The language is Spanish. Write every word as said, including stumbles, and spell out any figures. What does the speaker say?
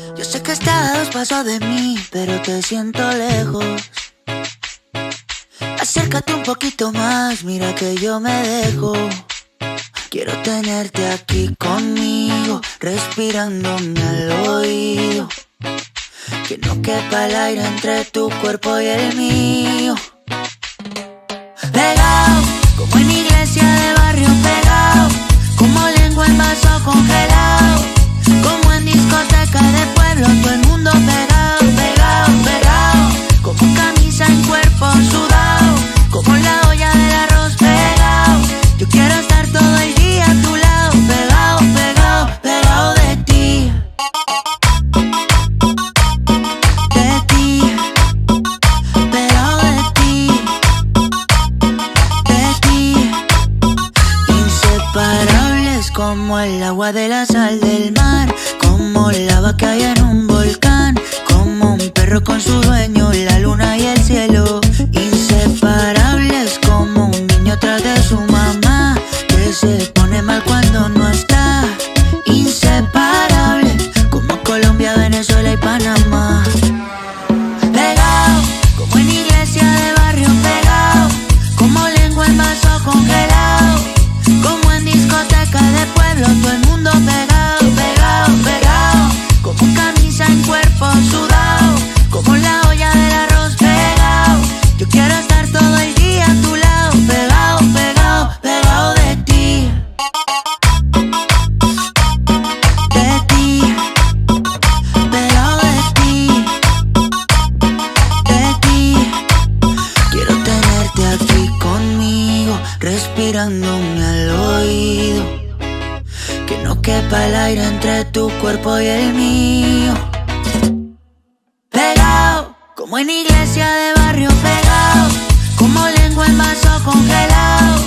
Yo sé que estás a dos pasos de mí, pero te siento lejos. Acércate un poquito más, mira que yo me dejo. Quiero tenerte aquí conmigo, respirándome al oído. Que no quepa el aire entre tu cuerpo y el mío. Pegado, como en iglesia de barrio pegado, como lengua en vaso congelado, como en discoteca de pueblo, todo el mundo pegado, pegado, pegado, como camisa en cuerpo sudado, como la olla del arroz pegado. Yo quiero estar todo el día a tu lado, pegado, pegado, pegado de ti. De ti, pegado de ti. De ti, inseparables como el agua de la sal del mar, como lava que hay en un volcán, como un perro con su dueño, la luna y el cielo. Inseparables como un niño tras de su mamá, que se pone mal cuando no está. Inseparables como Colombia, Venezuela y Panamá. Pegado, como en iglesia de barrio pegado, como lengua en vaso congelado, como en discoteca de pueblo, todo el mundo pegado, pegado, pegado, como camisa en cuerpo sudado, como la olla del arroz pegado. Yo quiero estar todo el día a tu lado, pegado, pegado, pegado de ti. De ti, pegado de ti. De ti, quiero tenerte aquí conmigo, respirándome al oído. Que no quepa el aire entre tu cuerpo y el mío. Pegado, como en iglesia de barrio pegado, como lengua en vaso congelado,